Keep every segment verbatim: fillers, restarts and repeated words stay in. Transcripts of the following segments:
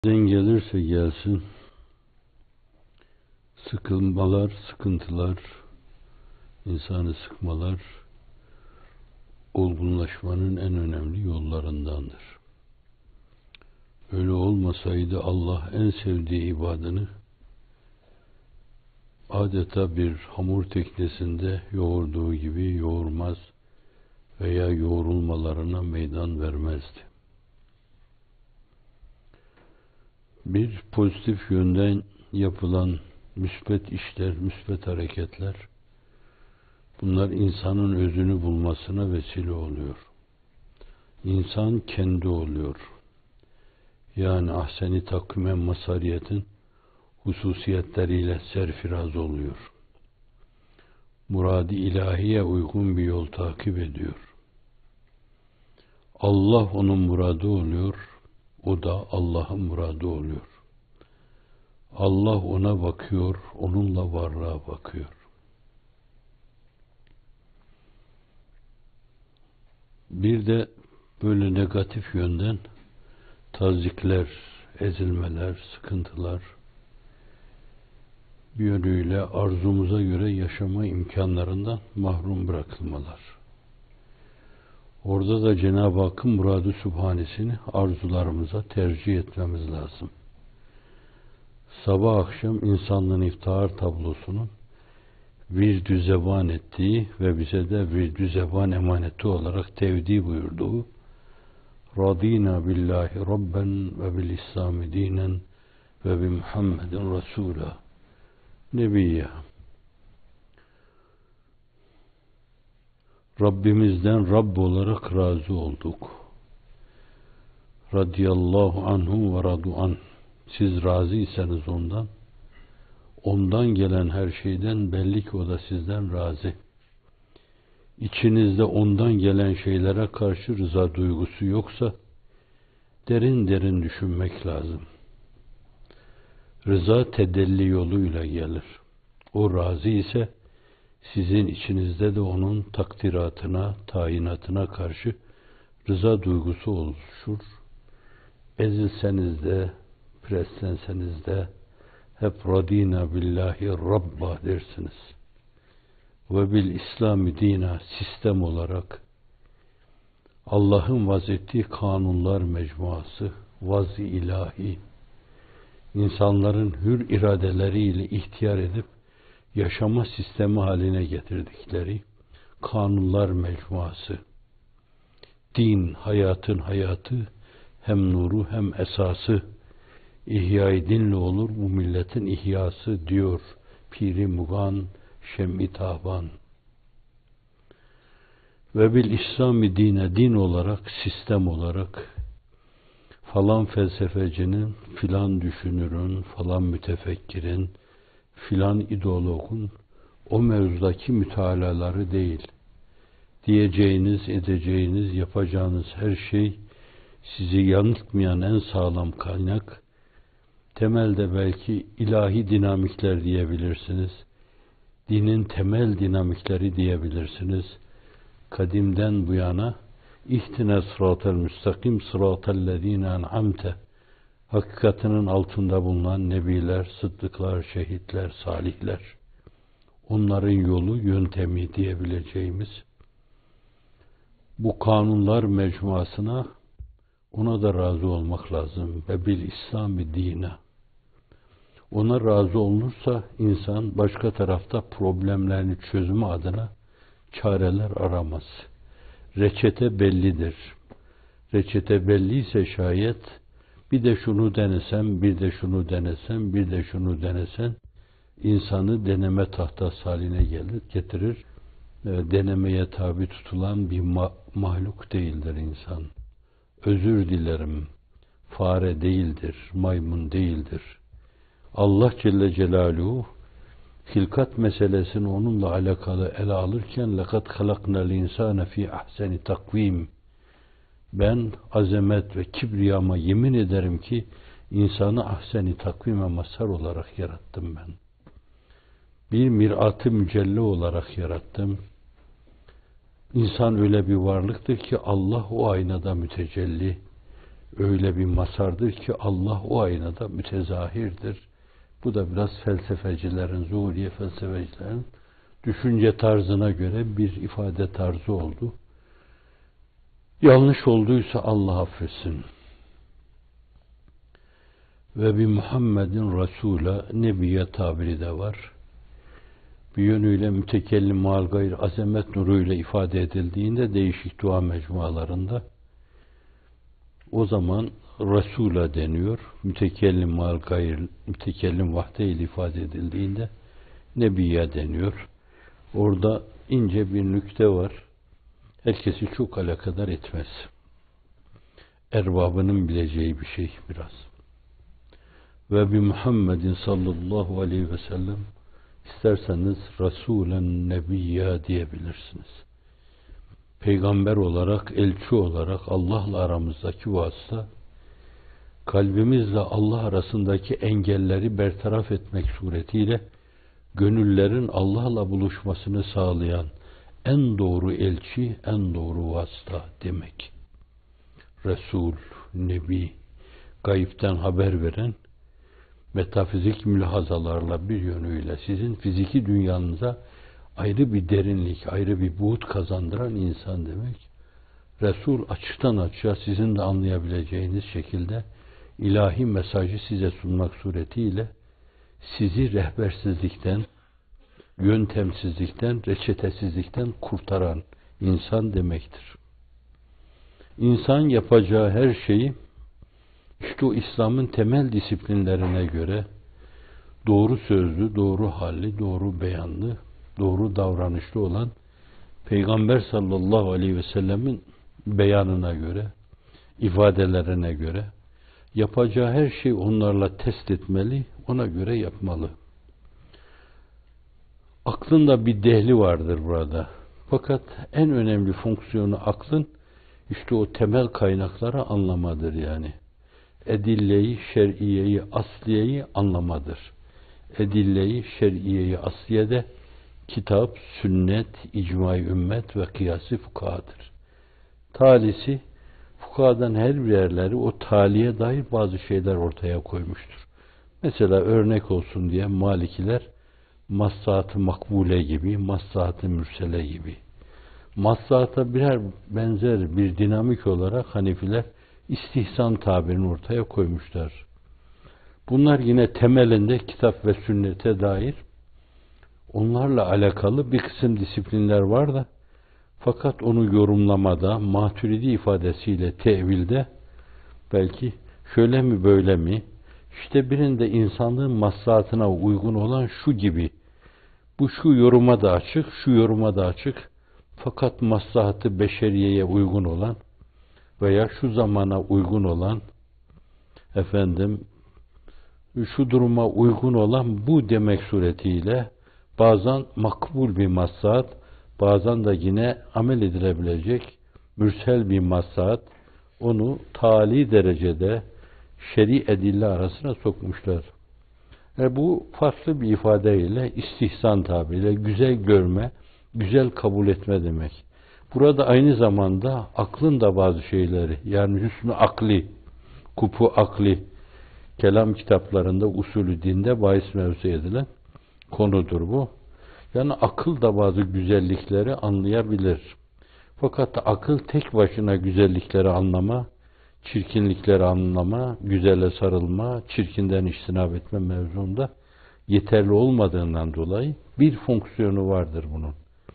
Nereden gelirse gelsin, sıkılmalar, sıkıntılar, insanı sıkmalar, olgunlaşmanın en önemli yollarındandır. Öyle olmasaydı Allah en sevdiği ibadını adeta bir hamur teknesinde yoğurduğu gibi yoğurmaz veya yoğrulmalarına meydan vermezdi. Bir pozitif yönden yapılan müsbet işler, müsbet hareketler, bunlar insanın özünü bulmasına vesile oluyor. İnsan kendi oluyor. Yani ahsen-i takvime masariyetin hususiyetleriyle serfiraz oluyor. Murad-ı ilahiye uygun bir yol takip ediyor. Allah onun muradı oluyor, o da Allah'ın muradı oluyor. Allah ona bakıyor, onunla varlığa bakıyor. Bir de böyle negatif yönden tazikler, ezilmeler, sıkıntılar, bir yönüyle arzumuza göre yaşama imkanlarından mahrum bırakılmalar. Orada da Cenab-ı Hakk'ın murad-ı sübhanesini arzularımıza tercih etmemiz lazım. Sabah akşam insanlığın iftihar tablosunun virdü zeban ettiği ve bize de virdü zeban emaneti olarak tevdi buyurduğu Radina billahi rabben ve bil İslami dinen ve bi Muhammedin Resul'a Nebiyye. Rabbimizden Rabb olarak razı olduk. Radiyallahu anhum ve radu an. Siz razıysanız ondan, ondan gelen her şeyden belli ki o da sizden razı. İçinizde ondan gelen şeylere karşı rıza duygusu yoksa, derin derin düşünmek lazım. Rıza tedelli yoluyla gelir. O razı ise, sizin içinizde de onun takdiratına, tayinatına karşı rıza duygusu oluşur. Ezilseniz de, preslenseniz de hep radina billahi rabba dersiniz. Ve bil İslami dina sistem olarak Allah'ın vazettiği kanunlar mecmuası, vaz-ı ilahi, insanların hür iradeleriyle ihtiyar edip yaşama sistemi haline getirdikleri kanunlar mecmuası, din, hayatın hayatı, hem nuru hem esası, İhya-i dinle olur bu milletin ihyası diyor Piri Mugan Şem-i Taban. Ve bil İslam-ı dine din olarak, sistem olarak falan felsefecinin, filan düşünürün, falan mütefekkirin, filan ideologun o mevzudaki mütalaları değil. Diyeceğiniz, edeceğiniz, yapacağınız her şey sizi yanıltmayan en sağlam kaynak, temelde belki ilahi dinamikler diyebilirsiniz. Dinin temel dinamikleri diyebilirsiniz. Kadimden bu yana İhtine sıratel müstakim sıratellezine en'amte hakikatinin altında bulunan nebiler, sıddıklar, şehitler, salihler, onların yolu, yöntemi diyebileceğimiz bu kanunlar mecmuasına, ona da razı olmak lazım. Ve bil İslam-ı dine. Ona razı olunursa insan başka tarafta problemlerini çözümü adına çareler aramaz. Reçete bellidir. Reçete belliyse şayet bir de şunu denesem, bir de şunu denesem, bir de şunu denesen insanı deneme tahtası haline gelir, getirir. Denemeye tabi tutulan bir ma- mahluk değildir insan. Özür dilerim, fare değildir, maymun değildir. Allah Celle Celaluhu hilkat meselesini onunla alakalı ele alırken لَقَدْ خَلَقْنَا الْاِنْسَانَ ف۪ي اَحْسَنِ takvim. Ben azamet ve kibriyama yemin ederim ki insanı ahsen-i takvime mazhar olarak yarattım ben. Bir mirat-ı mücelle olarak yarattım. İnsan öyle bir varlıktır ki Allah o aynada mütecelli. öyle bir masardır ki Allah o aynada mütezahirdir. Bu da biraz felsefecilerin, zuhuriye felsefecilerin düşünce tarzına göre bir ifade tarzı oldu. Yanlış olduysa Allah affetsin. Ve bir Muhammedin Resul'a, Nebiye tabiri de var. Bir yönüyle mütekellim mal gayr azamet nuruyla ifade edildiğinde değişik dua mecmualarında o zaman Resul'a deniyor. Mütekellim mal gayr, mütekellim vahde ile ifade edildiğinde Nebiye deniyor. Orada ince bir nükte var. Herkesi çok alakadar etmez. Erbabının bileceği bir şey biraz. Ve bi Muhammedin sallallahu aleyhi ve sellem isterseniz Resulen Nebiyya diyebilirsiniz. Peygamber olarak, elçi olarak Allah'la aramızdaki vasıta, kalbimizle Allah arasındaki engelleri bertaraf etmek suretiyle gönüllerin Allah'la buluşmasını sağlayan en doğru elçi, en doğru vasıta demek. Resul, Nebi, gayipten haber veren, metafizik mülahazalarla bir yönüyle sizin fiziki dünyanıza ayrı bir derinlik, ayrı bir buğut kazandıran insan demek. Resul açıktan açığa sizin de anlayabileceğiniz şekilde ilahi mesajı size sunmak suretiyle sizi rehbersizlikten, yöntemsizlikten, reçetesizlikten kurtaran insan demektir. İnsan yapacağı her şeyi işte o İslam'ın temel disiplinlerine göre doğru sözlü, doğru halli, doğru beyanlı, doğru davranışlı olan Peygamber sallallahu aleyhi ve sellemin beyanına göre, ifadelerine göre yapacağı her şeyi onlarla test etmeli, ona göre yapmalı. Aklın da bir dehli vardır burada. Fakat en önemli fonksiyonu aklın işte o temel kaynakları anlamadır yani. Edilleyi, şer'iyeyi, asliyeyi anlamadır. Edilleyi, şer'iyeyi, asliyede kitap, sünnet, icma-i ümmet ve kıyas-ı fukahadır. Talisi, fukahadan her birerleri o taliye dair bazı şeyler ortaya koymuştur. Mesela örnek olsun diye Malikiler maslahat-ı makbule gibi, maslahat-ı mürsele gibi. Maslahata birer benzer bir dinamik olarak Hanefiler istihsan tabirini ortaya koymuşlar. Bunlar yine temelinde kitap ve sünnete dair onlarla alakalı bir kısım disiplinler var da fakat onu yorumlamada, Maturidi ifadesiyle tevilde belki şöyle mi böyle mi, işte birinde insanlığın maslahatına uygun olan şu gibi, bu şu yoruma da açık, şu yoruma da açık, fakat maslahatı beşeriyeye uygun olan veya şu zamana uygun olan, efendim, şu duruma uygun olan bu demek suretiyle bazen makbul bir maslahat, bazen de yine amel edilebilecek mürsel bir maslahat, onu tali derecede şer'i edille arasına sokmuşlar. E bu farklı bir ifadeyle istihsan tabiriyle güzel görme, güzel kabul etme demek. Burada aynı zamanda aklın da bazı şeyleri, yani hüsnü akli, kupu akli, kelam kitaplarında usulü dinde bahis mevzu edilen konudur bu. Yani akıl da bazı güzellikleri anlayabilir. Fakat akıl tek başına güzellikleri anlama, çirkinlikleri anlama, güzele sarılma, çirkinden içtinab etme mevzunda yeterli olmadığından dolayı bir fonksiyonu vardır bunun.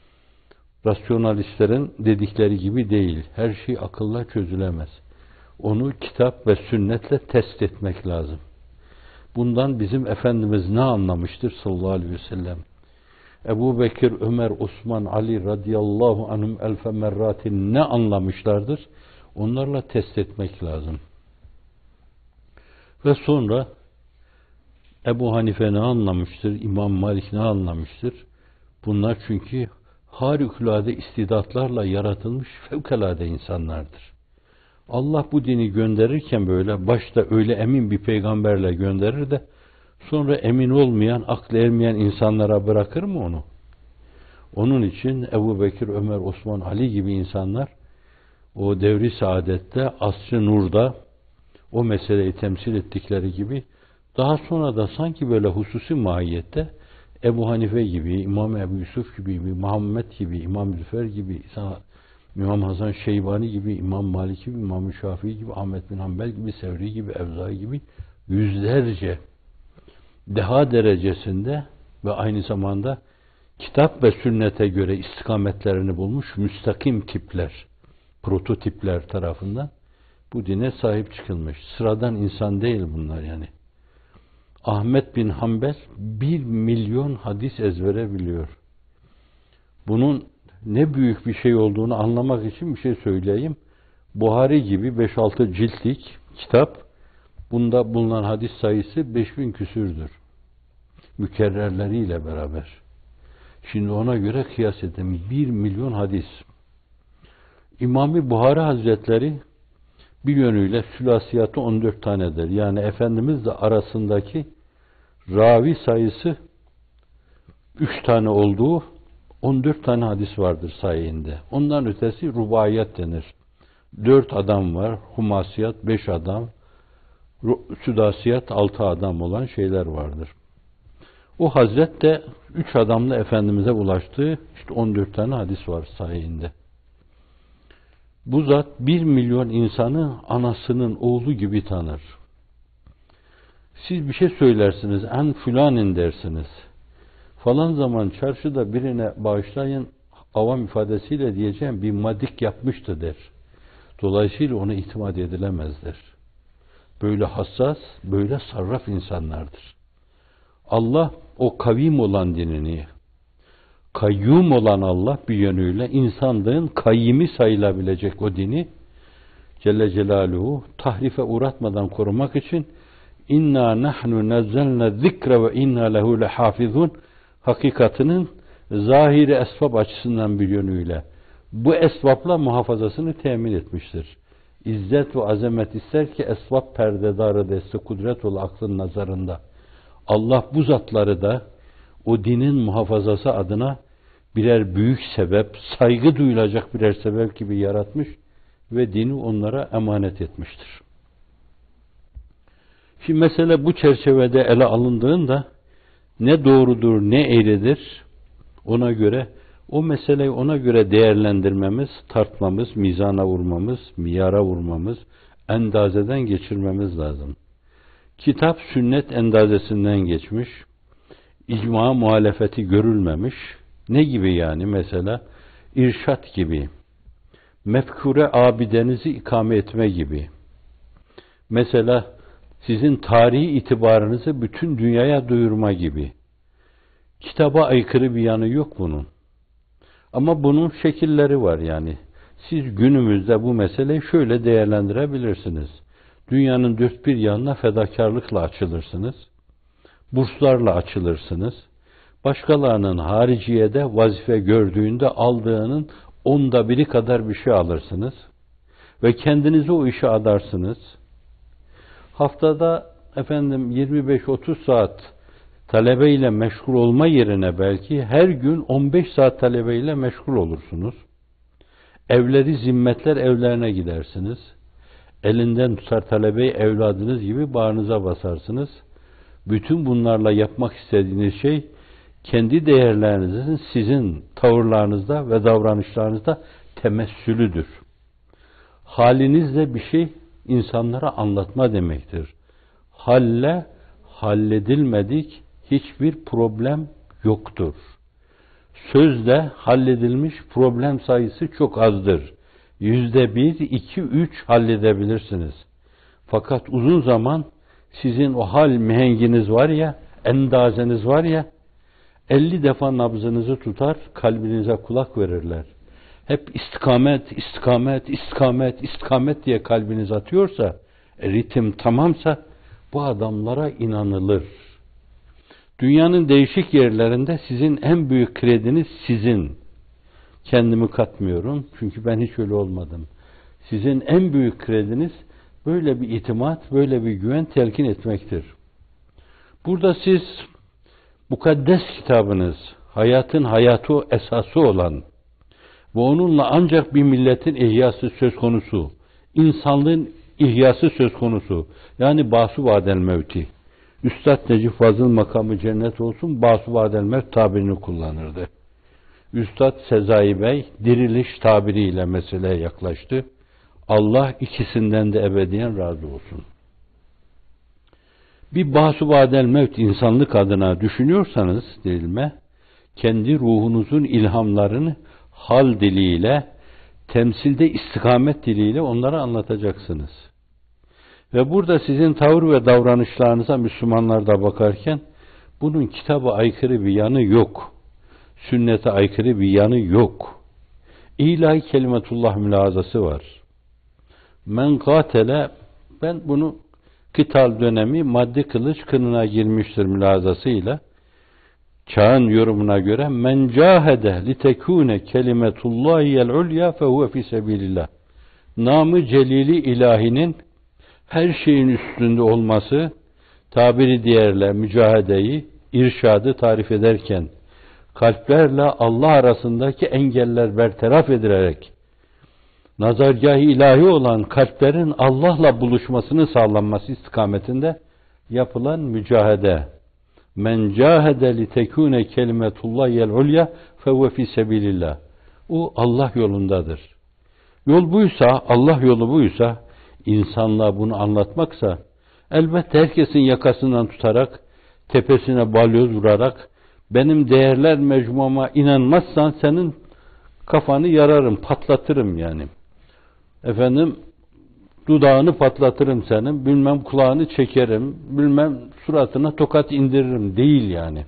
Rasyonalistlerin dedikleri gibi değil. Her şey akılla çözülemez. Onu kitap ve sünnetle test etmek lazım. Bundan bizim Efendimiz ne anlamıştır sallallahu aleyhi ve sellem? Ebu Bekir, Ömer, Osman, Ali radıyallahu anhum elfe merratin ne anlamışlardır? Onlarla test etmek lazım. Ve sonra Ebu Hanife ne anlamıştır? İmam Malik ne anlamıştır? Bunlar çünkü harikulade istidatlarla yaratılmış fevkalade insanlardır. Allah bu dini gönderirken böyle başta öyle emin bir peygamberle gönderir de sonra emin olmayan, aklı ermeyen insanlara bırakır mı onu? Onun için Ebu Bekir, Ömer, Osman, Ali gibi insanlar o devri saadette, asr-ı nurda o meseleyi temsil ettikleri gibi daha sonra da sanki böyle hususi mahiyette Ebu Hanife gibi, İmam Ebu Yusuf gibi, Muhammed gibi, İmam Züfer gibi, İmam Hasan Şeybani gibi, İmam Malik gibi, İmam Şafii gibi, Ahmet bin Hanbel gibi, Sevri gibi, Evzai gibi yüzlerce deha derecesinde ve aynı zamanda kitap ve sünnete göre istikametlerini bulmuş müstakim tipler, prototipler tarafından bu dine sahip çıkılmış. Sıradan insan değil bunlar yani. Ahmet bin Hanbel bir milyon hadis ezbere biliyor. Bunun ne büyük bir şey olduğunu anlamak için bir şey söyleyeyim. Buhari gibi beş altı ciltlik kitap, bunda bulunan hadis sayısı beş bin küsürdür. Mükerrerleriyle beraber. Şimdi ona göre kıyas edin. Bir milyon hadis. İmam-ı Buhari Hazretleri bir yönüyle sülasiyatı on dört tanedir. Yani Efendimizle arasındaki ravi sayısı üç tane olduğu on dört tane hadis vardır sayende. Ondan ötesi rubayat denir. dört adam var, humasiyat beş adam, südasiyat altı adam olan şeyler vardır. O Hazret de üç adamla Efendimiz'e ulaştığı işte on dört tane hadis var sayende. Bu zat bir milyon insanı anasının oğlu gibi tanır. Siz bir şey söylersiniz, en filanin dersiniz. Falan zaman çarşıda birine bağışlayın, avam ifadesiyle diyeceğim bir madik yapmıştı der. Dolayısıyla ona itimat edilemezdir. Böyle hassas, böyle sarraf insanlardır. Allah o kavim olan dinini, kayyum olan Allah bir yönüyle insanlığın kayyimi sayılabilecek o dini Celle Celaluhu tahrife uğratmadan korumak için inna nahnu nazzalna zikre ve inna lehu lehafizun hakikatinin zahiri esbab açısından bir yönüyle bu esbabla muhafazasını temin etmiştir. İzzet ve azamet ister ki esbab perdedarı deste kudret ol aklın nazarında. Allah bu zatları da o dinin muhafazası adına birer büyük sebep, saygı duyulacak birer sebep gibi yaratmış ve dini onlara emanet etmiştir. Şimdi mesele bu çerçevede ele alındığında ne doğrudur, ne eğridir ona göre, o meseleyi ona göre değerlendirmemiz, tartmamız, mizana vurmamız, miyara vurmamız, endazeden geçirmemiz lazım. Kitap sünnet endazesinden geçmiş, icma muhalefeti görülmemiş. Ne gibi yani mesela? İrşat gibi, mefkure abidenizi ikame etme gibi. Mesela sizin tarihi itibarınızı bütün dünyaya duyurma gibi. Kitaba aykırı bir yanı yok bunun. Ama bunun şekilleri var yani. Siz günümüzde bu meseleyi şöyle değerlendirebilirsiniz. Dünyanın dört bir yanına fedakarlıkla açılırsınız. Burslarla açılırsınız. Başkalarının hariciyede vazife gördüğünde aldığının onda biri kadar bir şey alırsınız. Ve kendinizi o işe adarsınız. Haftada efendim yirmi beş otuz saat talebeyle meşgul olma yerine belki her gün on beş saat talebeyle meşgul olursunuz. Evleri zimmetler evlerine gidersiniz. Elinden tutar talebeyi evladınız gibi bağrınıza basarsınız. Bütün bunlarla yapmak istediğiniz şey kendi değerlerinizin sizin tavırlarınızda ve davranışlarınızda temessülüdür. Halinizle bir şey insanlara anlatma demektir. Halle halledilmedik hiçbir problem yoktur. Sözle halledilmiş problem sayısı çok azdır. Yüzde bir, iki, üç halledebilirsiniz. Fakat uzun zaman sizin o hal mihenginiz var ya, endazeniz var ya, elli defa nabzınızı tutar, kalbinize kulak verirler. Hep istikamet, istikamet, istikamet, istikamet diye kalbiniz atıyorsa, ritim tamamsa, bu adamlara inanılır. Dünyanın değişik yerlerinde sizin en büyük krediniz sizin. Kendimi katmıyorum çünkü ben hiç öyle olmadım. Sizin en büyük krediniz böyle bir itimat, böyle bir güven telkin etmektir. Burada siz mukaddes kitabınız, hayatın hayatı esası olan ve onunla ancak bir milletin ihyası söz konusu, insanlığın ihyası söz konusu. Yani basu vadel mevti. Üstad Necip Fazıl makamı cennet olsun, basu vadel mevt tabirini kullanırdı. Üstad Sezai Bey diriliş tabiriyle meseleye yaklaştı. Allah ikisinden de ebediyen razı olsun. Bir basu vadel mevt insanlık adına düşünüyorsanız dilme, kendi ruhunuzun ilhamlarını hal diliyle, temsilde istikamet diliyle onlara anlatacaksınız. Ve burada sizin tavır ve davranışlarınıza Müslümanlar da bakarken bunun kitaba aykırı bir yanı yok. Sünnete aykırı bir yanı yok. İlahi kelimetullah mülazası var. Men katele, ben bunu kıtal dönemi maddi kılıç kınına girmiştir mülazasıyla. Çağın yorumuna göre men cahede litekune kelimetullahiyel ulya fehuve fi sebilillah. Namı celili ilahinin her şeyin üstünde olması, tabiri diğerle mücahedeyi, irşadı tarif ederken kalplerle Allah arasındaki engeller bertaraf edilerek nazargâh-ı ilahi olan kalplerin Allah'la buluşmasını sağlanması istikametinde yapılan mücahede. Men cahede li tekune kelimetullahiyel ulya fehuve fi sebilillah. O Allah yolundadır. Yol buysa, Allah yolu buysa, insanlığa bunu anlatmaksa, elbette herkesin yakasından tutarak, tepesine balyoz vurarak, benim değerler mecmuama inanmazsan senin kafanı yararım, patlatırım yani. Efendim, dudağını patlatırım senin, bilmem kulağını çekerim, bilmem suratına tokat indiririm değil yani.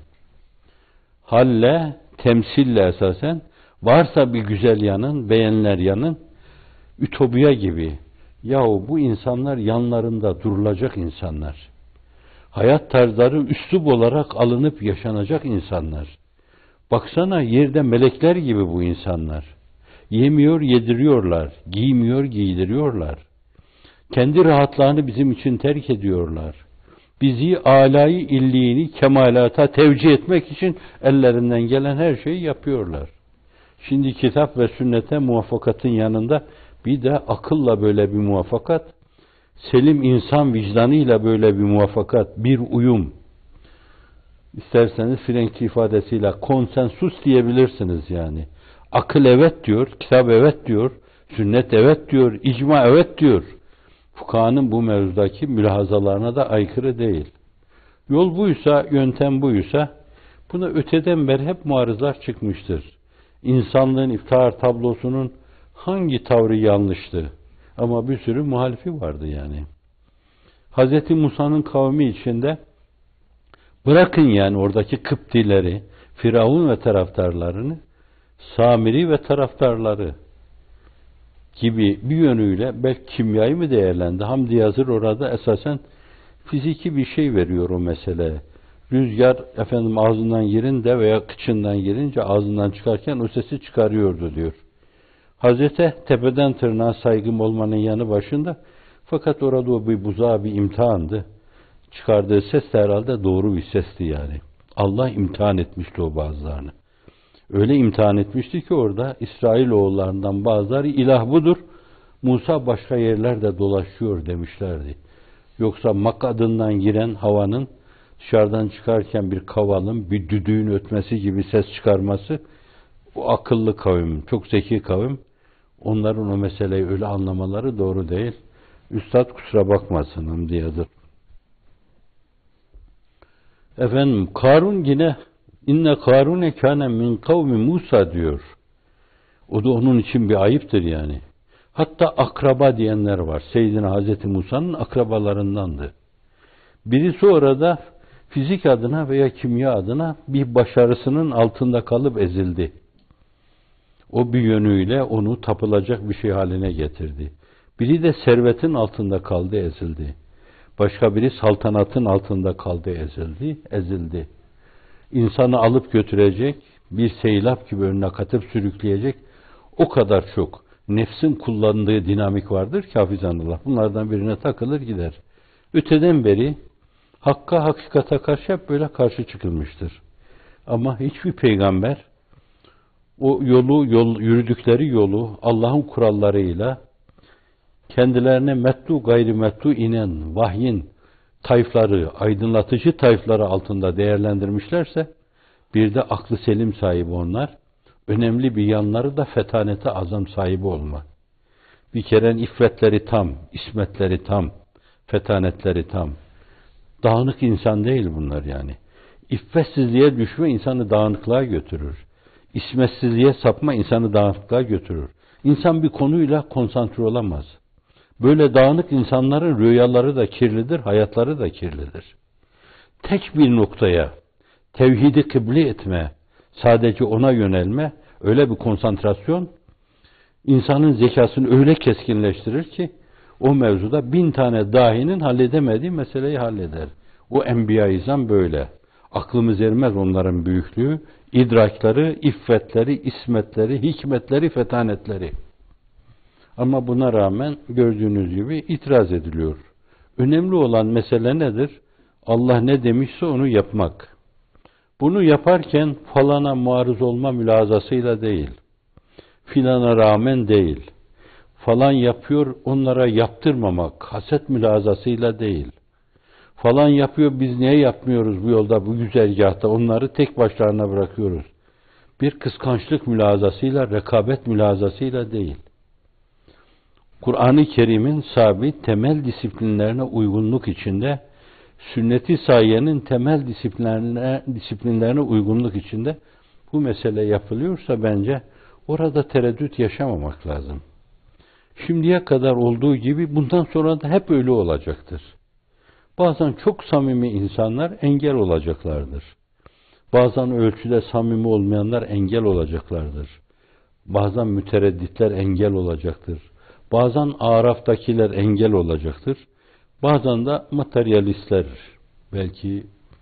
Halle, temsille esasen, varsa bir güzel yanın, beğeniler yanın, ütopya gibi. Yahu bu insanlar yanlarında durulacak insanlar. Hayat tarzları üslup olarak alınıp yaşanacak insanlar. Baksana yerde melekler gibi bu insanlar. Yemiyor, yediriyorlar. Giymiyor, giydiriyorlar. Kendi rahatlarını bizim için terk ediyorlar. Bizi âlâ-i illiğini kemalata tevcih etmek için ellerinden gelen her şeyi yapıyorlar. Şimdi kitap ve sünnete muvaffakatın yanında bir de akılla böyle bir muvaffakat, selim insan vicdanıyla böyle bir muvaffakat, bir uyum. İsterseniz Frenk ifadesiyle konsensus diyebilirsiniz yani. Akıl evet diyor, kitap evet diyor, sünnet evet diyor, icma evet diyor. Fukahanın bu mevzudaki mülahazalarına da aykırı değil. Yol buysa, yöntem buysa, buna öteden beri hep muarızlar çıkmıştır. İnsanlığın iftihar tablosunun hangi tavrı yanlıştı? Ama bir sürü muhalifi vardı yani. Hazreti Musa'nın kavmi içinde bırakın yani oradaki Kıptileri, Firavun ve taraftarlarını, Samiri ve taraftarları gibi bir yönüyle belki kimyayı mı değerlendi? Hamdi Yazır orada esasen fiziki bir şey veriyor o meseleye. Rüzgar efendim ağzından girince veya kıçından girince ağzından çıkarken o sesi çıkarıyordu diyor. Hazreti tepeden tırnağa saygım olmanın yanı başında, fakat orada o bir buzağı bir imtihandı. Çıkardığı ses de herhalde doğru bir sesti yani. Allah imtihan etmişti o bazılarını. Öyle imtihan etmişti ki orada İsrailoğullarından bazıları ilah budur, Musa başka yerlerde dolaşıyor demişlerdi. Yoksa makadından giren havanın dışarıdan çıkarken bir kavalın, bir düdüğün ötmesi gibi ses çıkarması, o akıllı kavim, çok zeki kavim, onların o meseleyi öyle anlamaları doğru değil. Üstad kusura bakmasın Hamdi Yazır. Efendim Karun yine inne Karune kâne min kavmi Musa diyor. O da onun için bir ayıptır yani. Hatta akraba diyenler var. Seyyidina Hazreti Musa'nın akrabalarındandı. Birisi orada fizik adına veya kimya adına bir başarısının altında kalıp ezildi. O bir yönüyle onu tapılacak bir şey haline getirdi. Biri de servetin altında kaldı, ezildi. Başka biri saltanatın altında kaldı, ezildi, ezildi. İnsanı alıp götürecek, bir seylap gibi önüne katıp sürükleyecek, o kadar çok nefsin kullandığı dinamik vardır ki hafizanullah. Bunlardan birine takılır gider. Öteden beri hakka, hakikate karşı hep böyle karşı çıkılmıştır. Ama hiçbir peygamber o yolu, yol, yürüdükleri yolu Allah'ın kurallarıyla kendilerine mettu gayrimettu inen vahyin tayfları, aydınlatıcı tayfları altında değerlendirmişlerse, bir de aklı selim sahibi onlar, önemli bir yanları da fetanete azam sahibi olma. Bir kere iffetleri tam, ismetleri tam, fetanetleri tam. Dağınık insan değil bunlar yani. İffetsizliğe düşme insanı dağınıklığa götürür. İsmetsizliğe sapma insanı dağınıklığa götürür. İnsan bir konuyla konsantre olamaz. Böyle dağınık insanların rüyaları da kirlidir, hayatları da kirlidir. Tek bir noktaya, tevhidi kıble etme, sadece ona yönelme, öyle bir konsantrasyon, insanın zekasını öyle keskinleştirir ki, o mevzuda bin tane dahinin halledemediği meseleyi halleder. O Enbiya-i İzam böyle. Aklımız ermez onların büyüklüğü, idrakları, iffetleri, ismetleri, hikmetleri, fetanetleri. Ama buna rağmen gördüğünüz gibi itiraz ediliyor. Önemli olan mesele nedir? Allah ne demişse onu yapmak. Bunu yaparken falana muarız olma mülazasıyla değil, filana rağmen değil, falan yapıyor onlara yaptırmamak, haset mülazasıyla değil, falan yapıyor biz niye yapmıyoruz bu yolda, bu güzergahta, onları tek başlarına bırakıyoruz. Bir kıskançlık mülazasıyla, rekabet mülazasıyla değil. Kur'an-ı Kerim'in sabit temel disiplinlerine uygunluk içinde, sünnet-i sayyenin temel disiplinlerine, disiplinlerine uygunluk içinde bu mesele yapılıyorsa bence orada tereddüt yaşamamak lazım. Şimdiye kadar olduğu gibi bundan sonra da hep öyle olacaktır. Bazen çok samimi insanlar engel olacaklardır. Bazen ölçüde samimi olmayanlar engel olacaklardır. Bazen müteredditler engel olacaktır. Bazen araftakiler engel olacaktır. Bazen de materyalistler, belki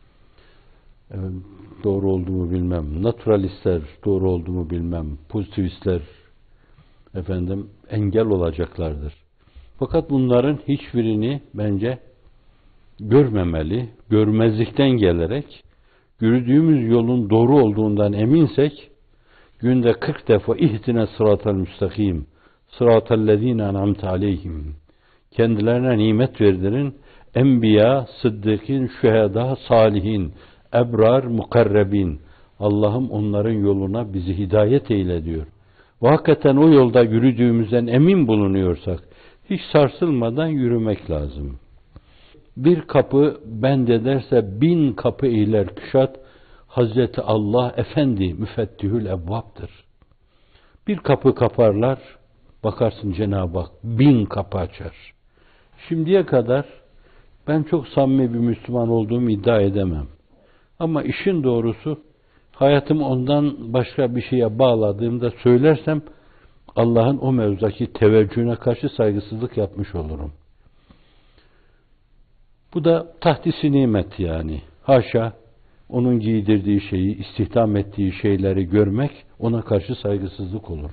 evet, doğru olduğumu bilmem, naturalistler doğru olduğumu bilmem, pozitivistler efendim engel olacaklardır. Fakat bunların hiçbirini bence görmemeli, görmezlikten gelerek yürüdüğümüz yolun doğru olduğundan eminsek günde kırk defa ihdine sıratal müstakim, sıratallezine en'amte aleyhim, kendilerine nimet verdirin, enbiya, sıddıkîn, şühedâ, salihin, ebrar, mukarrebin. Allah'ım onların yoluna bizi hidayet eyle diyor. Ve hakikaten o yolda yürüdüğümüzden emin bulunuyorsak, hiç sarsılmadan yürümek lazım. Bir kapı bende derse bin kapı eyler küşat, Hazreti Allah Efendi müfettihül evvaptır. Bir kapı kaparlar, bakarsın Cenab-ı Hak bin kapı açar. Şimdiye kadar ben çok samimi bir Müslüman olduğumu iddia edemem. Ama işin doğrusu hayatımı ondan başka bir şeye bağladığımda söylersem Allah'ın o mevzudaki teveccühüne karşı saygısızlık yapmış olurum. Bu da tahdis-i nimet yani. Haşa onun giydirdiği şeyi, istihdam ettiği şeyleri görmek ona karşı saygısızlık olur.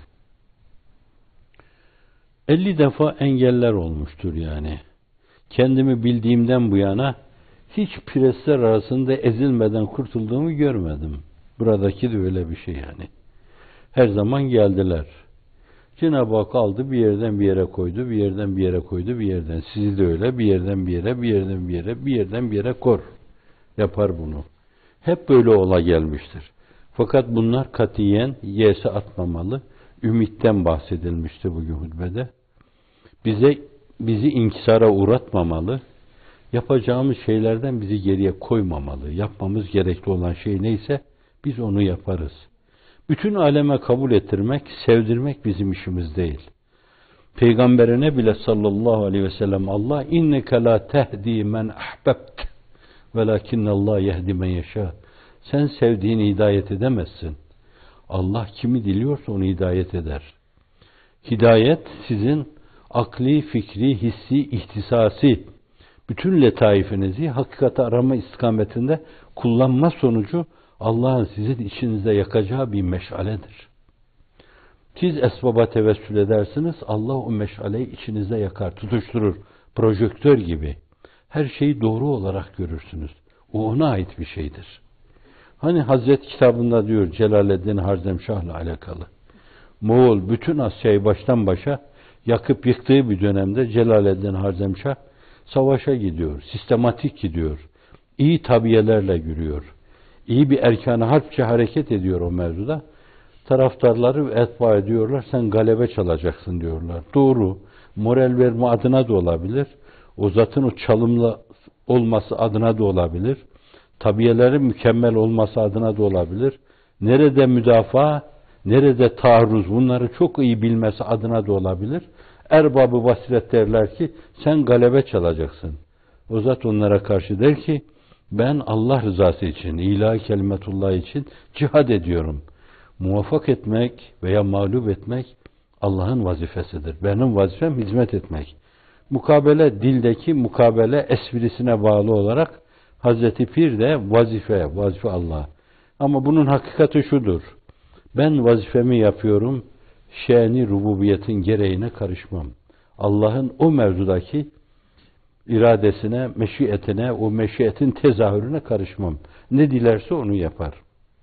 elli defa engeller olmuştur yani. Kendimi bildiğimden bu yana hiç presler arasında ezilmeden kurtulduğumu görmedim. Buradaki de öyle bir şey yani. Her zaman geldiler. Cenab-ı Hak aldı, bir yerden bir yere koydu, bir yerden bir yere koydu, bir yerden. Sizi de öyle, bir yerden bir yere, bir yerden bir yere, bir yerden bir yere kor. Yapar bunu. Hep böyle ola gelmiştir. Fakat bunlar katiyen yese atmamalı. Ümitten bahsedilmişti bugün hutbede. Bize bizi inkisara uğratmamalı. Yapacağımız şeylerden bizi geriye koymamalı. Yapmamız gerekli olan şey neyse biz onu yaparız. Bütün aleme kabul ettirmek, sevdirmek bizim işimiz değil. Peygamberine bile sallallahu aleyhi ve sellem Allah inneke la tehdi men ahbebt velakinnallah yehdi men yeşâ. Sen sevdiğini hidayet edemezsin. Allah kimi diliyorsa onu hidayet eder. Hidayet sizin akli, fikri, hissi, ihtisasi bütün letaifinizi hakikati arama istikametinde kullanma sonucu Allah'ın sizin içinizde yakacağı bir meşaledir. Siz esbaba tevessül edersiniz, Allah o meşaleyi içinizde yakar, tutuşturur, projektör gibi. Her şeyi doğru olarak görürsünüz. O ona ait bir şeydir. Hani Hazret kitabında diyor Celaleddin Harzemşah'la alakalı. Moğol bütün Asya'yı baştan başa yakıp yıktığı bir dönemde Celaleddin Harzemşah savaşa gidiyor, sistematik gidiyor, iyi tabiyelerle yürüyor, iyi bir erkan-ı harpçe hareket ediyor o mevzuda. Taraftarları ve etba ediyorlar, sen galebe çalacaksın diyorlar. Doğru, moral verme adına da olabilir, o zatın o çalımlı olması adına da olabilir, tabiyelerin mükemmel olması adına da olabilir, nerede müdafaa, nerede taarruz, bunları çok iyi bilmesi adına da olabilir. Erbab-ı basiret derler ki, sen galebe çalacaksın. O zat onlara karşı der ki, ben Allah rızası için, ilahi kelimetullah için cihad ediyorum. Muvaffak etmek veya mağlup etmek Allah'ın vazifesidir. Benim vazifem hizmet etmek. Mukabele, dildeki mukabele esprisine bağlı olarak Hazreti Pir de vazife, vazife Allah. Ama bunun hakikati şudur. Ben vazifemi yapıyorum, şe'ni rububiyetin gereğine karışmam. Allah'ın o mevzudaki iradesine, meşiyetine, o meşiyetin tezahürüne karışmam. Ne dilerse onu yapar.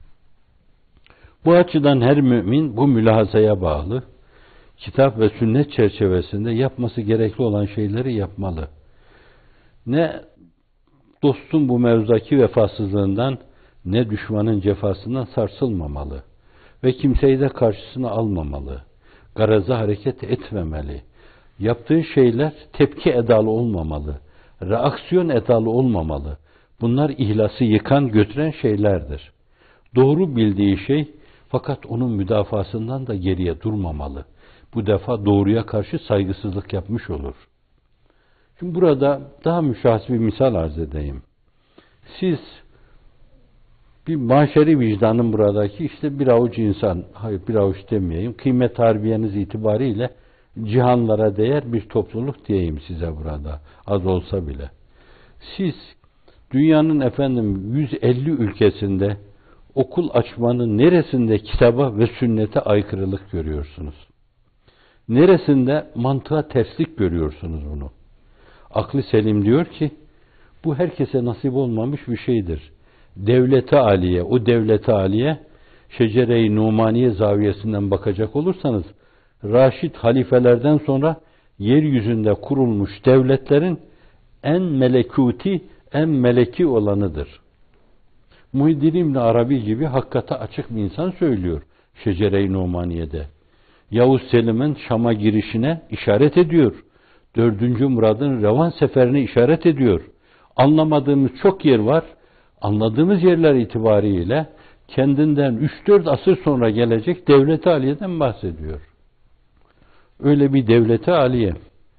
Bu açıdan her mümin bu mülahazaya bağlı, kitap ve sünnet çerçevesinde yapması gerekli olan şeyleri yapmalı. Ne dostun bu mevzudaki vefasızlığından, ne düşmanın cefasından sarsılmamalı ve kimseyi de karşısına almamalı. Garaza hareket etmemeli. Yaptığı şeyler tepki edalı olmamalı. Reaksiyon edalı olmamalı. Bunlar ihlası yıkan, götüren şeylerdir. Doğru bildiği şey, fakat onun müdafasından da geriye durmamalı. Bu defa doğruya karşı saygısızlık yapmış olur. Şimdi burada daha müşahhas bir misal arz edeyim. Siz bir maşeri vicdanın buradaki işte bir avuç insan, hayır bir avuç demeyeyim, kıymet harbiyeniz itibariyle cihanlara değer bir topluluk diyeyim size burada, az olsa bile. Siz dünyanın efendim yüz elli ülkesinde okul açmanın neresinde kitaba ve sünnete aykırılık görüyorsunuz? Neresinde mantığa terslik görüyorsunuz bunu? Aklı selim diyor ki, bu herkese nasip olmamış bir şeydir. Devlet-i aliye, o devlet-i aliye, Şecere-i Numaniye zaviyesinden bakacak olursanız, Raşid halifelerden sonra yeryüzünde kurulmuş devletlerin en melekuti, en meleki olanıdır. Muhiddin İbn Arabi gibi hakikate açık bir insan söylüyor Şecere-i Numaniye'de. Yavuz Selim'in Şam'a girişine işaret ediyor. Dördüncü Murad'ın Revan seferine işaret ediyor. Anlamadığımız çok yer var. Anladığımız yerler itibariyle kendinden üç dört asır sonra gelecek devlet-i aliyeden bahsediyor. Öyle bir devlet-i aliye.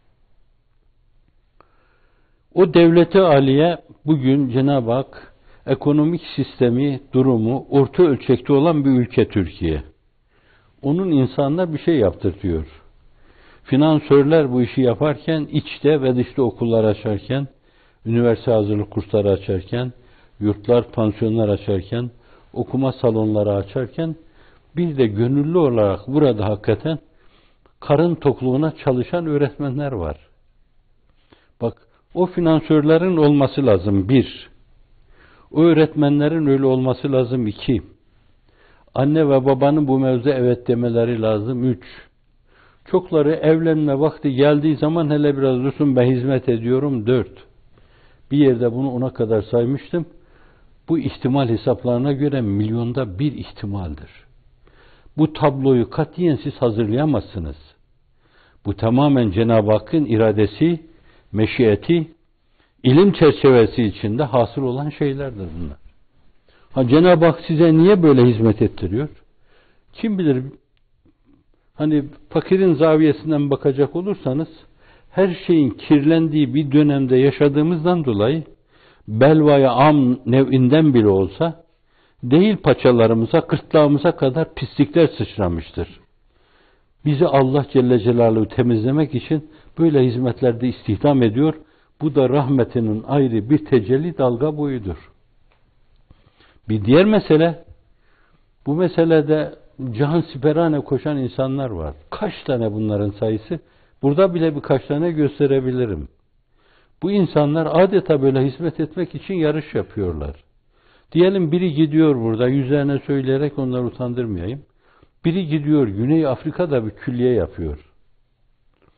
O devlet-i aliye bugün Cenab-ı Hak ekonomik sistemi, durumu orta ölçekte olan bir ülke Türkiye. Onun insanına bir şey yaptırtıyor. Finansörler bu işi yaparken, içte ve dışta okullar açarken, üniversite hazırlık kursları açarken, yurtlar, pansiyonlar açarken, okuma salonları açarken, bir de gönüllü olarak burada hakikaten karın tokluğuna çalışan öğretmenler var. Bak, o finansörlerin olması lazım, bir. O öğretmenlerin öyle olması lazım, iki. Anne ve babanın bu mevzuda evet demeleri lazım, üç. Çokları evlenme vakti geldiği zaman hele biraz dursun ben hizmet ediyorum, dört. Bir yerde bunu ona kadar saymıştım. Bu ihtimal hesaplarına göre milyonda bir ihtimaldir. Bu tabloyu katiyen siz hazırlayamazsınız. Bu tamamen Cenab-ı Hakk'ın iradesi, meşiyeti, ilim çerçevesi içinde hasıl olan şeylerdir bunlar. Ha, Cenab-ı Hak size niye böyle hizmet ettiriyor? Kim bilir, hani fakirin zaviyesinden bakacak olursanız, her şeyin kirlendiği bir dönemde yaşadığımızdan dolayı, belvaya am nev'inden bile olsa, değil paçalarımıza, gırtlağımıza kadar pislikler sıçramıştır. Bizi Allah Celle Celaluhu temizlemek için böyle hizmetlerde istihdam ediyor. Bu da rahmetinin ayrı bir tecelli dalga boyudur. Bir diğer mesele, bu meselede cihan siperhane koşan insanlar var. Kaç tane bunların sayısı? Burada bile birkaç tane gösterebilirim. Bu insanlar adeta böyle hizmet etmek için yarış yapıyorlar. Diyelim biri gidiyor burada, yüzlerine söyleyerek onları utandırmayayım. Biri gidiyor Güney Afrika'da bir külliye yapıyor.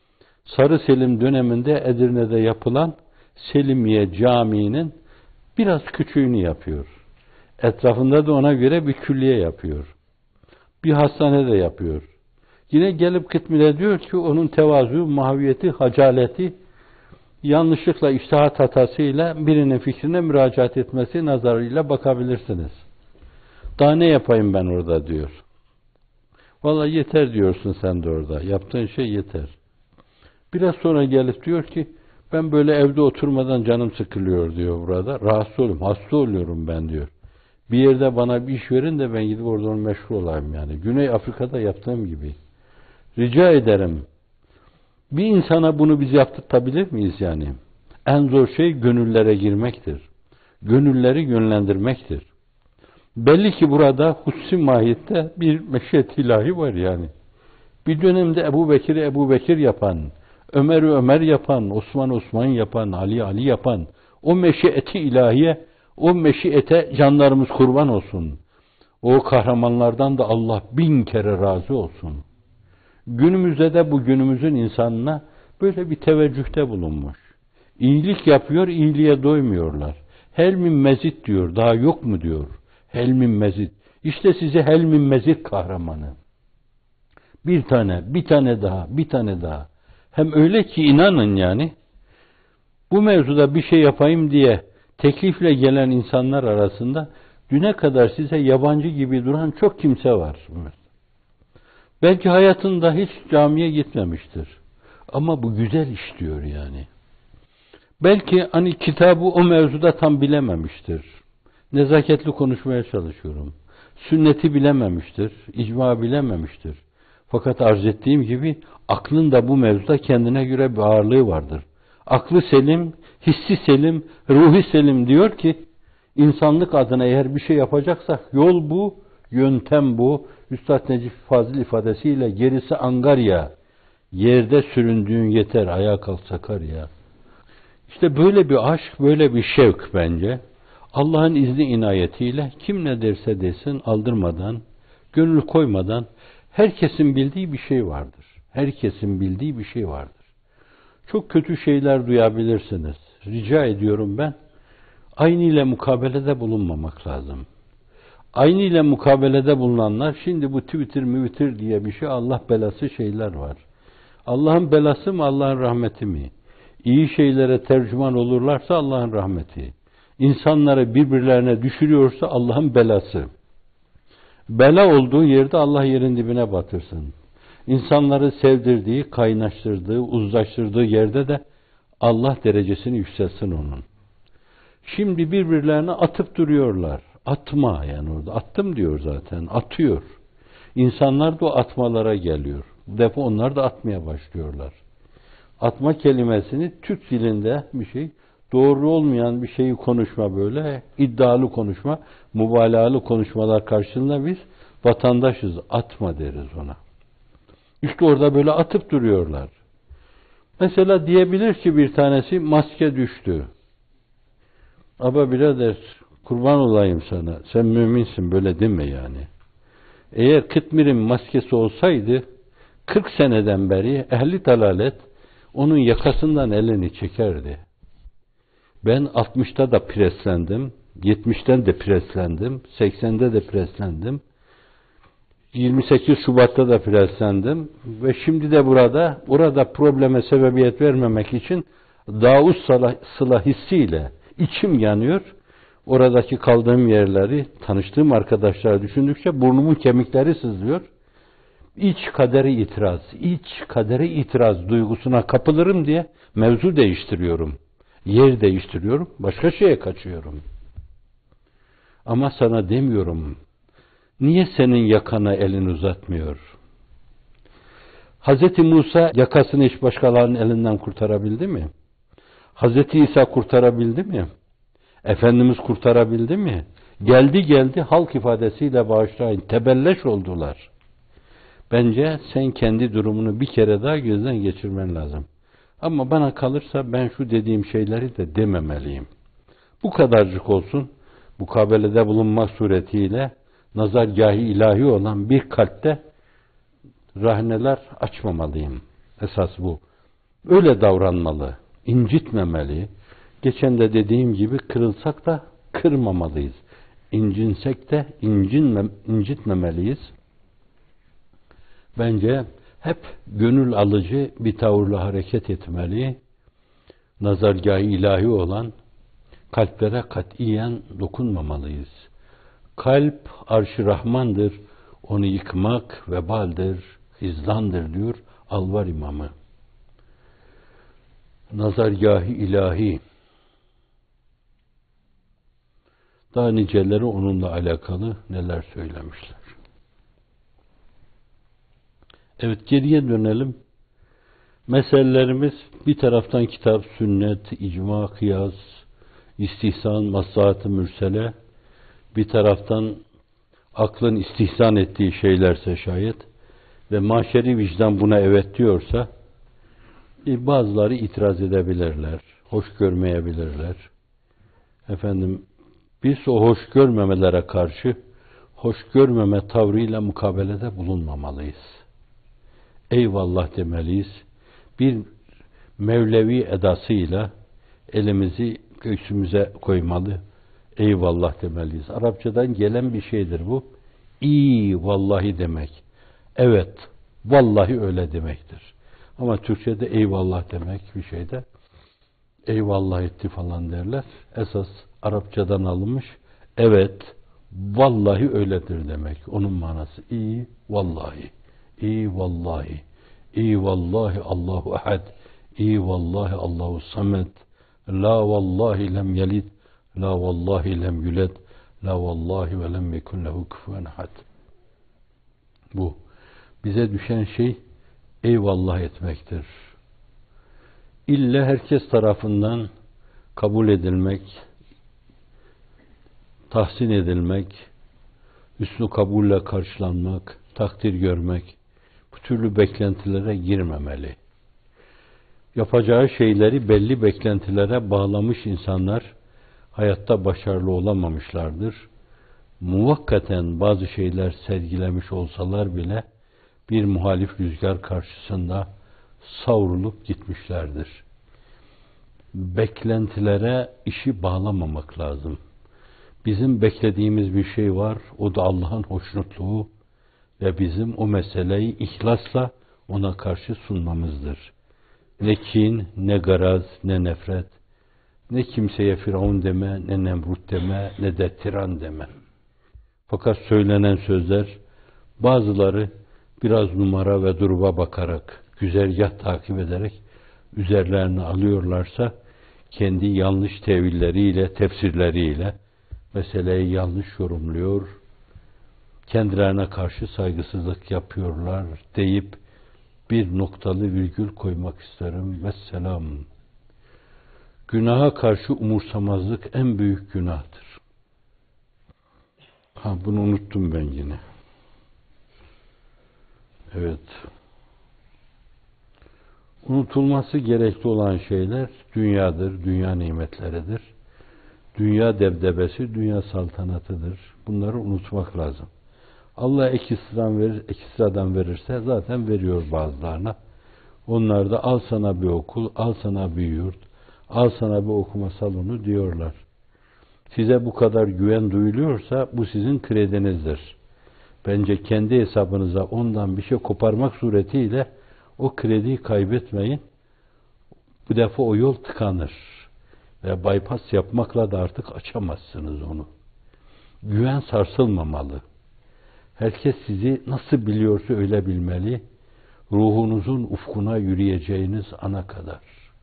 Sarı Selim döneminde Edirne'de yapılan Selimiye Camii'nin biraz küçüğünü yapıyor. Etrafında da ona göre bir külliye yapıyor. Bir hastane de yapıyor. Yine gelip Kıtmil'e diyor ki onun tevazu, mahviyeti, hacaleti yanlışlıkla içtihat hatasıyla birinin fikrine müracaat etmesi nazarıyla bakabilirsiniz. Daha ne yapayım ben orada diyor. Vallahi yeter diyorsun sen de orada. Yaptığın şey yeter. Biraz sonra gelip diyor ki ben böyle evde oturmadan canım sıkılıyor diyor burada. Rahatsız oluyorum, hasta oluyorum ben diyor. Bir yerde bana bir iş verin de ben gidip oradan meşgul olayım yani. Güney Afrika'da yaptığım gibi. Rica ederim. Bir insana bunu biz yaptırtabilir miyiz yani? En zor şey gönüllere girmektir. Gönülleri yönlendirmektir. Belli ki burada hususi mahiyette bir meşiyet ilahi var yani. Bir dönemde Ebu Bekir'i Ebu Bekir yapan, Ömer'i Ömer yapan, Osman Osman yapan, Ali Ali yapan, o meşiyeti ilahiye, o meşiyete canlarımız kurban olsun. O kahramanlardan da Allah bin kere razı olsun. Günümüzde de bu günümüzün insanına böyle bir teveccühte bulunmuş. İyilik yapıyor, iyiliğe doymuyorlar. Helmin mezit diyor, daha yok mu diyor. Helmin mezit. İşte size helmin mezit kahramanı. Bir tane, bir tane daha, bir tane daha. Hem öyle ki inanın yani, bu mevzuda bir şey yapayım diye teklifle gelen insanlar arasında düne kadar size yabancı gibi duran çok kimse var. Belki hayatında hiç camiye gitmemiştir. Ama bu güzel iş diyor yani. Belki hani kitabı o mevzuda tam bilememiştir. Nezaketli konuşmaya çalışıyorum. Sünneti bilememiştir, icma bilememiştir. Fakat arz ettiğim gibi aklın da bu mevzuda kendine göre bir ağırlığı vardır. Aklı selim, hissi selim, ruhi selim diyor ki insanlık adına eğer bir şey yapacaksak yol bu, yöntem bu. Üstad Necip Fazıl ifadesiyle gerisi angarya. Yerde süründüğün yeter, ayağa kalk Sakarya. İşte böyle bir aşk, böyle bir şevk bence. Allah'ın izni inayetiyle kim ne derse desin aldırmadan, gönül koymadan herkesin bildiği bir şey vardır. Herkesin bildiği bir şey vardır. Çok kötü şeyler duyabilirsiniz. Rica ediyorum ben, aynı ile mukabelede bulunmamak lazım. Aynı ile mukabelede bulunanlar, şimdi bu Twitter müvitir diye bir şey, Allah belası şeyler var. Allah'ın belası mı, Allah'ın rahmeti mi? İyi şeylere tercüman olurlarsa Allah'ın rahmeti. İnsanları birbirlerine düşürüyorsa Allah'ın belası. Bela olduğu yerde Allah yerin dibine batırsın. İnsanları sevdirdiği, kaynaştırdığı, uzlaştırdığı yerde de Allah derecesini yükseltsin onun. Şimdi birbirlerine atıp duruyorlar. Atma yani orada. Attım diyor zaten. Atıyor. İnsanlar da o atmalara geliyor. Bu defa onlar da atmaya başlıyorlar. Atma kelimesini Türk dilinde bir şey, doğru olmayan bir şeyi konuşma böyle, iddialı konuşma, mübalağalı konuşmalar karşısında biz vatandaşız, atma deriz ona. İşte orada böyle atıp duruyorlar. Mesela diyebilir ki bir tanesi maske düştü. Aba birader kurban olayım sana, sen müminsin böyle deme yani. Eğer Kıtmir'in maskesi olsaydı kırk seneden beri ehli dalalet onun yakasından elini çekerdi. Ben altmışta da preslendim, yetmişten de preslendim, seksende de preslendim, yirmi sekiz Şubat'ta da preslendim ve şimdi de burada, burada probleme sebebiyet vermemek için Davus sıla hissiyle içim yanıyor. Oradaki kaldığım yerleri, tanıştığım arkadaşlar düşündükçe burnumun kemikleri sızlıyor. İç kadere itiraz, iç kadere itiraz duygusuna kapılırım diye mevzu değiştiriyorum. Yer değiştiriyorum, başka şeye kaçıyorum. Ama sana demiyorum, niye senin yakana elini uzatmıyor? Hazreti Musa yakasını hiç başkalarının elinden kurtarabildi mi? Hazreti İsa kurtarabildi mi? Efendimiz kurtarabildi mi? Geldi geldi halk ifadesiyle bağışlayın, tebelleş oldular. Bence sen kendi durumunu bir kere daha gözden geçirmen lazım. Ama bana kalırsa ben şu dediğim şeyleri de dememeliyim. Bu kadarcık olsun, mukabelede bulunmak suretiyle nazargâhi ilahi olan bir kalpte rahneler açmamalıyım. Esas bu. öyle davranmalı, incitmemeli. Geçen de dediğim gibi kırılsak da kırmamalıyız. İncinsek de incinme, incitmemeliyiz. Bence hep gönül alıcı bir tavırla hareket etmeli. Nazargâh-ı ilahi olan kalplere katiyen dokunmamalıyız. Kalp arş-ı Rahman'dır, onu yıkmak vebaldir, hizlandır diyor Alvar İmamı. Nazargâh-ı ilahi. Daha niceleri onunla alakalı neler söylemişler. Evet, geriye dönelim. Meselelerimiz bir taraftan kitap, sünnet, icma, kıyas, istihsan, maslahat-ı mürsele, bir taraftan aklın istihsan ettiği şeylerse şayet ve mahşeri vicdan buna evet diyorsa e, bazıları itiraz edebilirler, hoş görmeyebilirler. Efendim, biz o hoş görmemelere karşı hoş görmeme tavrıyla mukabelede bulunmamalıyız. Eyvallah demeliyiz. Bir Mevlevi edasıyla elimizi göğsümüze koymalı. Eyvallah demeliyiz. Arapçadan gelen bir şeydir bu. İyi vallahi demek. Evet, vallahi öyle demektir. Ama Türkçe'de eyvallah demek bir şeyde eyvallah etti falan derler. Esas Arapçadan alınmış. Evet, vallahi öyledir demek. Onun manası iyi vallahi. İyi vallahi. İyi vallahi Allahu ehad. İyi vallahi Allahu samet. La vallahi lem yelid. La vallahi lem yulad. La vallahi ve lem yekun lehu kufuven ahad. Bu. Bize düşen şey eyvallah etmektir. İlle herkes tarafından kabul edilmek, tahsin edilmek, hüsnü kabulle karşılanmak, takdir görmek, bu türlü beklentilere girmemeli. Yapacağı şeyleri belli beklentilere bağlamış insanlar hayatta başarılı olamamışlardır. Muvakkaten bazı şeyler sergilemiş olsalar bile bir muhalif rüzgar karşısında savrulup gitmişlerdir. Beklentilere işi bağlamamak lazım. Bizim beklediğimiz bir şey var, o da Allah'ın hoşnutluğu ve bizim o meseleyi ihlasla ona karşı sunmamızdır. Ne kin, ne garaz, ne nefret, ne kimseye Firavun deme, ne Nemrut deme, ne de tiran deme. Fakat söylenen sözler, bazıları biraz numara ve duruma bakarak, güzergah takip ederek üzerlerine alıyorlarsa, kendi yanlış tevilleriyle, tefsirleriyle meseleyi yanlış yorumluyor, kendilerine karşı saygısızlık yapıyorlar deyip bir noktalı virgül koymak isterim. Vesselam. Günaha karşı umursamazlık en büyük günahtır. Ha, bunu unuttum ben yine. Evet. Unutulması gerekli olan şeyler dünyadır, dünya nimetleridir. Dünya debdebesi, dünya saltanatıdır. Bunları unutmak lazım. Allah ekstradan verir, ekstradan verirse zaten veriyor bazılarına. Onlar da al sana bir okul, al sana bir yurt, al sana bir okuma salonu diyorlar. Size bu kadar güven duyuluyorsa bu sizin kredinizdir. Bence kendi hesabınıza ondan bir şey koparmak suretiyle o krediyi kaybetmeyin. Bu defa o yol tıkanır. Ve bypass yapmakla da artık açamazsınız onu. Güven sarsılmamalı. Herkes sizi nasıl biliyorsa öyle bilmeli. Ruhunuzun ufkuna yürüyeceğiniz ana kadar.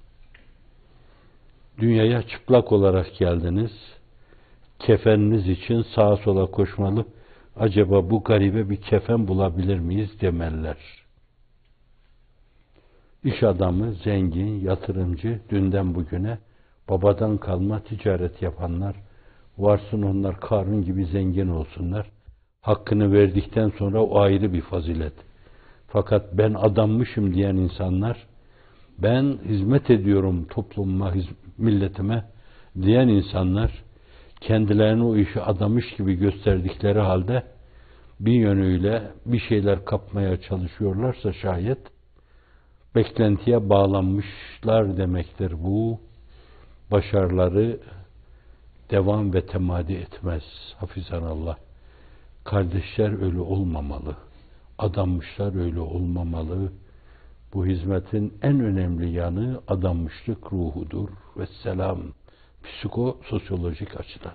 Dünyaya çıplak olarak geldiniz. Kefeniniz için sağa sola koşmalı. Acaba bu garibe bir kefen bulabilir miyiz demeliler. İş adamı, zengin, yatırımcı, dünden bugüne babadan kalma ticaret yapanlar, varsın onlar Karun gibi zengin olsunlar. Hakkını verdikten sonra o ayrı bir fazilet. Fakat ben adammışım diyen insanlar, ben hizmet ediyorum toplumuma, milletime diyen insanlar, kendilerini o işi adamış gibi gösterdikleri halde bir yönüyle bir şeyler kapmaya çalışıyorlarsa şayet, beklentiye bağlanmışlar demektir bu. Başarıları devam ve temadi etmez. Hafizanallah. Kardeşler öyle olmamalı. Adanmışlar öyle olmamalı. Bu hizmetin en önemli yanı adanmışlık ruhudur. Vesselam. Psikososyolojik açıdan.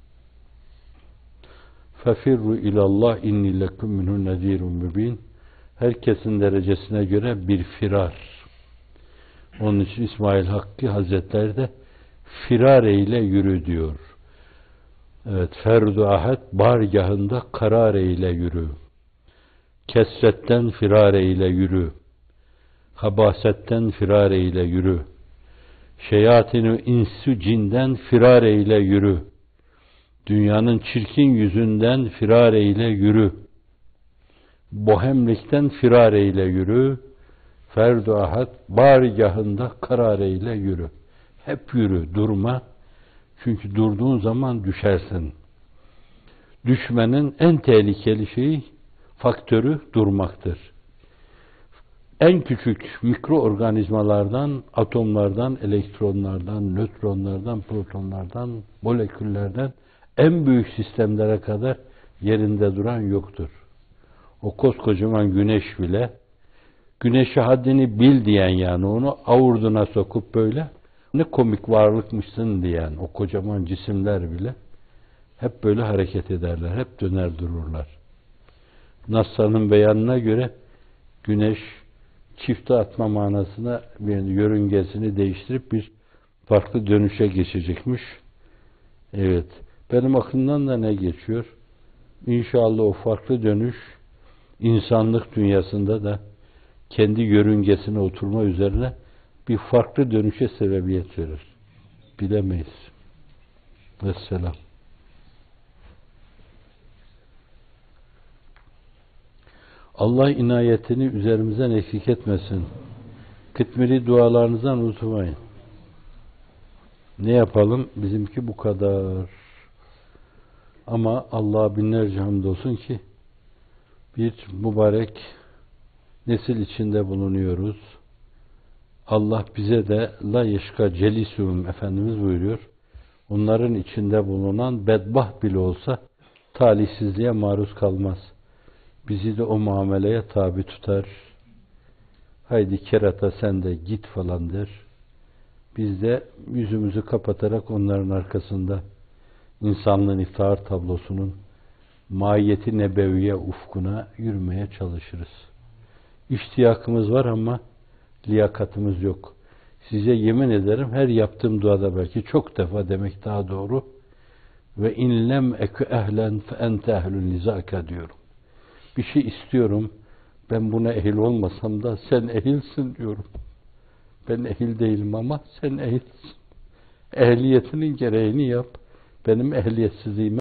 Fefirru ilallah inni lekum minhu nezirun mübin. Herkesin derecesine göre bir firar. Onun için İsmail Hakkı Hazretleri de firar eyle yürü diyor. Evet, ferdu ahad bargahında karar eyle yürü. Kesretten firar eyle yürü. Habasetten firar eyle yürü. Şeyatinu insu cinden firar eyle yürü. Dünyanın çirkin yüzünden firar eyle yürü. Bohemlikten firar eyle yürü. Ferdu ahad bargahında karar eyle yürü. Hep yürü, durma. Çünkü durduğun zaman düşersin. Düşmenin en tehlikeli şeyi, faktörü durmaktır. En küçük mikroorganizmalardan, atomlardan, elektronlardan, nötronlardan, protonlardan, moleküllerden en büyük sistemlere kadar yerinde duran yoktur. O koskocaman güneş bile, güneşe haddini bil diyen, yani onu avurduna sokup böyle ne komik varlıkmışsın diyen o kocaman cisimler bile hep böyle hareket ederler, hep döner dururlar. NASA'nın beyanına göre güneş çifte atma manasına bir yörüngesini değiştirip bir farklı dönüşe geçecekmiş. Evet. Benim aklımdan da ne geçiyor? İnşallah o farklı dönüş insanlık dünyasında da kendi yörüngesine oturma üzerine bir farklı dönüşe sebebiyet verir. Bilemeyiz. Vesselam. Allah inayetini üzerimizden eksik etmesin. Kıtmiri dualarınızdan unutmayın. Ne yapalım? Bizimki bu kadar. Ama Allah'a binlerce hamdolsun ki bir mübarek nesil içinde bulunuyoruz. Allah bize de la yeşka celisum Efendimiz buyuruyor. Onların içinde bulunan bedbaht bile olsa talihsizliğe maruz kalmaz. Bizi de o muameleye tabi tutar. Haydi kerata sen de git falan der. Biz de yüzümüzü kapatarak onların arkasında insanlığın iftihar tablosunun mahiyeti nebeviye ufkuna yürümeye çalışırız. İştiyakımız var ama liyakatımız yok. Size yemin ederim her yaptığım duada belki çok defa demek daha doğru. Ve inlem ekü ehlen fe ente ehlün lizaka diyorum. Bir şey istiyorum. Ben buna ehil olmasam da sen ehilsin diyorum. Ben ehil değilim ama sen ehilsin. Ehliyetinin gereğini yap. Benim ehliyetsizliğime